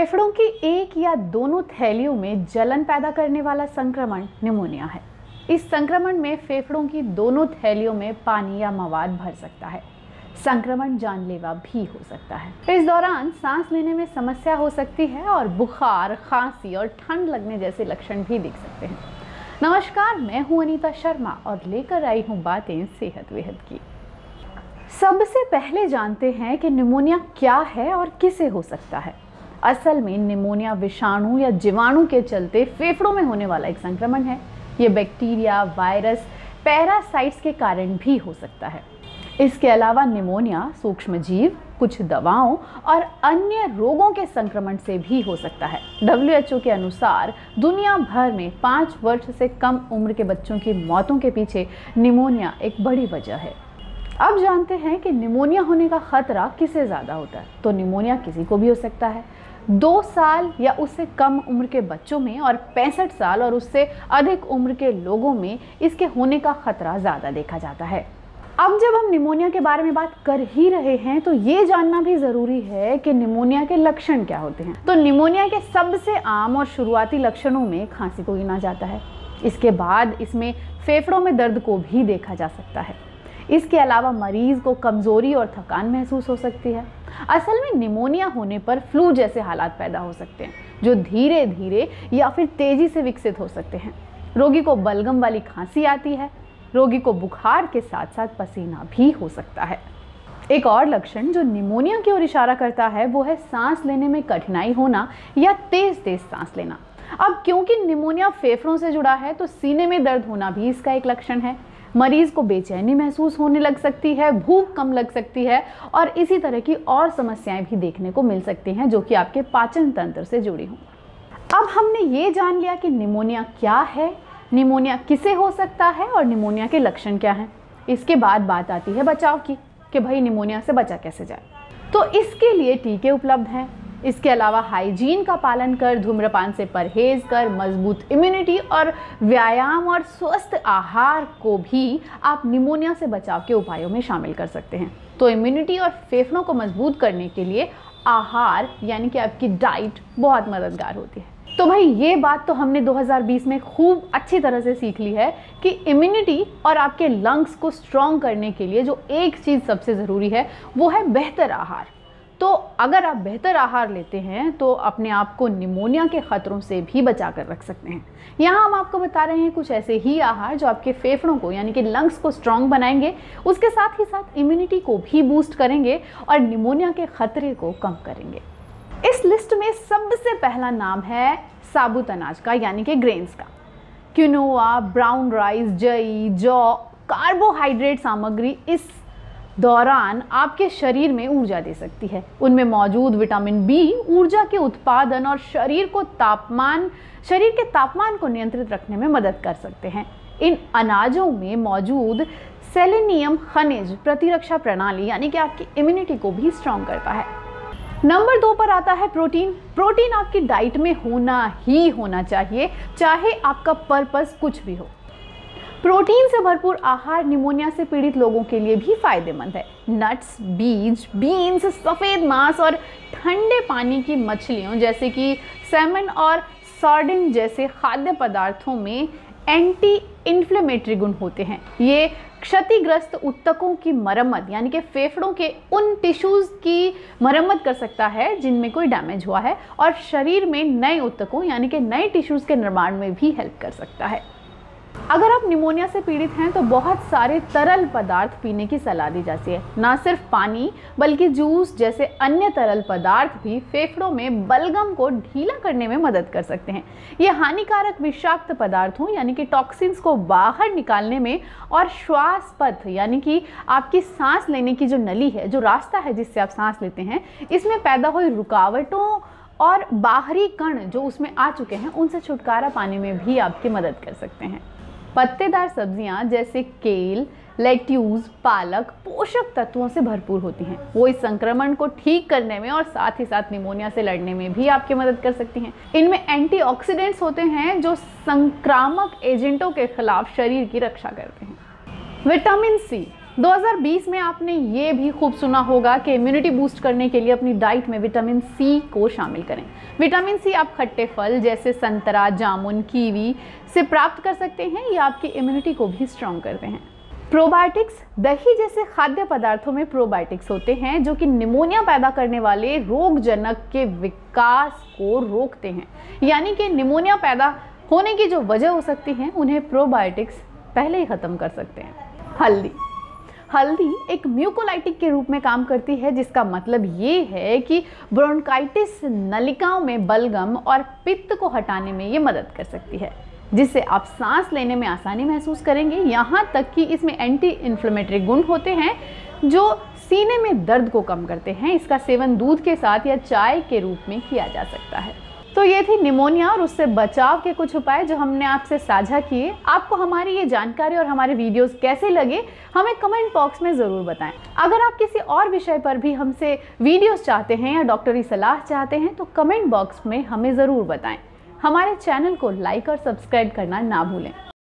फेफड़ों की एक या दोनों थैलियों में जलन पैदा करने वाला संक्रमण निमोनिया है। इस संक्रमण में फेफड़ों की दोनों थैलियों में पानी या मवाद भर सकता है। संक्रमण जानलेवा भी हो सकता है। इस दौरान सांस लेने में समस्या हो सकती है और बुखार, खांसी और ठंड लगने जैसे लक्षण भी दिख सकते हैं। नमस्कार, मैं हूं अनीता शर्मा और लेकर आई हूं बातें सेहत वेहत की। सबसे पहले जानते हैं कि निमोनिया क्या है और किसे हो सकता है। असल में निमोनिया विषाणु या जीवाणु के चलते फेफड़ों में होने वाला एक संक्रमण है। ये बैक्टीरिया, वायरस, पैरासाइट्स के कारण भी हो सकता है। इसके अलावा निमोनिया सूक्ष्मजीव, कुछ दवाओं और अन्य रोगों के संक्रमण से भी हो सकता है। WHO के अनुसार दुनिया भर में 5 वर्ष से कम उम्र के बच्चों की मौतों के पीछे निमोनिया एक बड़ी वजह है। अब जानते हैं कि निमोनिया होने का खतरा किसे ज़्यादा होता है। तो निमोनिया किसी को भी हो सकता है। 2 साल या उससे कम उम्र के बच्चों में और 65 साल और उससे अधिक उम्र के लोगों में इसके होने का खतरा ज़्यादा देखा जाता है। अब जब हम निमोनिया के बारे में बात कर ही रहे हैं तो ये जानना भी ज़रूरी है कि निमोनिया के लक्षण क्या होते हैं। तो निमोनिया के सबसे आम और शुरुआती लक्षणों में खांसी को गिना जाता है। इसके बाद इसमें फेफड़ों में दर्द को भी देखा जा सकता है। इसके अलावा मरीज को कमजोरी और थकान महसूस हो सकती है। असल में निमोनिया होने पर फ्लू जैसे हालात पैदा हो सकते हैं, जो धीरे धीरे या फिर तेजी से विकसित हो सकते हैं। रोगी को बलगम वाली खांसी आती है। रोगी को बुखार के साथ साथ पसीना भी हो सकता है। एक और लक्षण जो निमोनिया की ओर इशारा करता है वो है सांस लेने में कठिनाई होना या तेज तेज सांस लेना। अब क्योंकि निमोनिया फेफड़ों से जुड़ा है तो सीने में दर्द होना भी इसका एक लक्षण है। मरीज को बेचैनी महसूस होने लग सकती है, भूख कम लग सकती है और इसी तरह की और समस्याएं भी देखने को मिल सकती हैं जो कि आपके पाचन तंत्र से जुड़ी हों। अब हमने ये जान लिया कि निमोनिया क्या है, निमोनिया किसे हो सकता है और निमोनिया के लक्षण क्या हैं। इसके बाद बात आती है बचाव की कि भाई निमोनिया से बचा कैसे जाए। तो इसके लिए टीके उपलब्ध हैं। इसके अलावा हाइजीन का पालन कर, धूम्रपान से परहेज कर, मजबूत इम्यूनिटी और व्यायाम और स्वस्थ आहार को भी आप निमोनिया से बचाव के उपायों में शामिल कर सकते हैं। तो इम्यूनिटी और फेफड़ों को मजबूत करने के लिए आहार यानी कि आपकी डाइट बहुत मददगार होती है। तो भाई ये बात तो हमने 2020 में खूब अच्छी तरह से सीख ली है कि इम्यूनिटी और आपके लंग्स को स्ट्रॉन्ग करने के लिए जो एक चीज़ सबसे ज़रूरी है वो है बेहतर आहार। तो अगर आप बेहतर आहार लेते हैं तो अपने आप को निमोनिया के खतरों से भी बचा कर रख सकते हैं। यहाँ हम आपको बता रहे हैं कुछ ऐसे ही आहार जो आपके फेफड़ों को यानी कि लंग्स को स्ट्रॉन्ग बनाएंगे, उसके साथ ही साथ इम्यूनिटी को भी बूस्ट करेंगे और निमोनिया के खतरे को कम करेंगे। इस लिस्ट में सबसे पहला नाम है साबुत अनाज का यानी कि ग्रेन्स का। क्विनोआ, ब्राउन राइस, जई, जौ, कार्बोहाइड्रेट सामग्री इस दौरान आपके शरीर में ऊर्जा दे सकती है। उनमें मौजूद विटामिन बी ऊर्जा के उत्पादन और शरीर के तापमान को नियंत्रित रखने में मदद कर सकते हैं। इन अनाजों में मौजूद सेलेनियम खनिज प्रतिरक्षा प्रणाली यानी कि आपकी इम्यूनिटी को भी स्ट्रॉन्ग करता है। नंबर 2 पर आता है प्रोटीन। प्रोटीन आपकी डाइट में होना चाहिए, चाहे आपका पर्पस कुछ भी हो। प्रोटीन से भरपूर आहार निमोनिया से पीड़ित लोगों के लिए भी फायदेमंद है। नट्स, बीज, बीन्स, सफ़ेद मांस और ठंडे पानी की मछलियों जैसे कि सैमन और सार्डिन जैसे खाद्य पदार्थों में एंटी इन्फ्लेमेटरी गुण होते हैं। ये क्षतिग्रस्त ऊतकों की मरम्मत यानी कि फेफड़ों के उन टिश्यूज़ की मरम्मत कर सकता है जिनमें कोई डैमेज हुआ है और शरीर में नए ऊतकों यानी कि नए टिश्यूज़ के निर्माण में भी हेल्प कर सकता है। अगर आप निमोनिया से पीड़ित हैं तो बहुत सारे तरल पदार्थ पीने की सलाह दी जाती है। ना सिर्फ पानी बल्कि जूस जैसे अन्य तरल पदार्थ भी फेफड़ों में बलगम को ढीला करने में मदद कर सकते हैं। ये हानिकारक विषाक्त पदार्थों यानी कि टॉक्सिन्स को बाहर निकालने में और श्वास पथ यानी कि आपकी सांस लेने की जो नली है, जो रास्ता है जिससे आप सांस लेते हैं, इसमें पैदा हुई रुकावटों और बाहरी कण जो उसमें आ चुके हैं उनसे छुटकारा पाने में भी आपकी मदद कर सकते हैं। पत्तेदार सब्जियां जैसे केल, लेट्यूस, पालक पोषक तत्वों से भरपूर होती हैं। वो इस संक्रमण को ठीक करने में और साथ ही साथ निमोनिया से लड़ने में भी आपकी मदद कर सकती हैं। इनमें एंटीऑक्सीडेंट्स होते हैं जो संक्रामक एजेंटों के खिलाफ शरीर की रक्षा करते हैं। विटामिन सी 2020 में आपने ये भी खूब सुना होगा कि इम्यूनिटी बूस्ट करने के लिए अपनी डाइट में विटामिन सी को शामिल करें। विटामिन सी आप खट्टे फल जैसे संतरा, जामुन, कीवी से प्राप्त कर सकते हैं। ये आपकी इम्यूनिटी को भी स्ट्रॉन्ग करते हैं। प्रोबायोटिक्स, दही जैसे खाद्य पदार्थों में प्रोबायोटिक्स होते हैं जो कि निमोनिया पैदा करने वाले रोगजनक के विकास को रोकते हैं। यानी कि निमोनिया पैदा होने की जो वजह हो सकती है उन्हें प्रोबायोटिक्स पहले ही ख़त्म कर सकते हैं। हल्दी एक म्यूकोलाइटिक के रूप में काम करती है, जिसका मतलब ये है कि ब्रोंकाइटिस, नलिकाओं में बलगम और पित्त को हटाने में ये मदद कर सकती है, जिससे आप सांस लेने में आसानी महसूस करेंगे। यहाँ तक कि इसमें एंटी इन्फ्लेमेटरी गुण होते हैं जो सीने में दर्द को कम करते हैं। इसका सेवन दूध के साथ या चाय के रूप में किया जा सकता है। तो ये थी निमोनिया और उससे बचाव के कुछ उपाय जो हमने आपसे साझा किए। आपको हमारी ये जानकारी और हमारे वीडियोस कैसे लगे हमें कमेंट बॉक्स में ज़रूर बताएं। अगर आप किसी और विषय पर भी हमसे वीडियोस चाहते हैं या डॉक्टरी सलाह चाहते हैं तो कमेंट बॉक्स में हमें ज़रूर बताएं। हमारे चैनल को लाइक और सब्सक्राइब करना ना भूलें।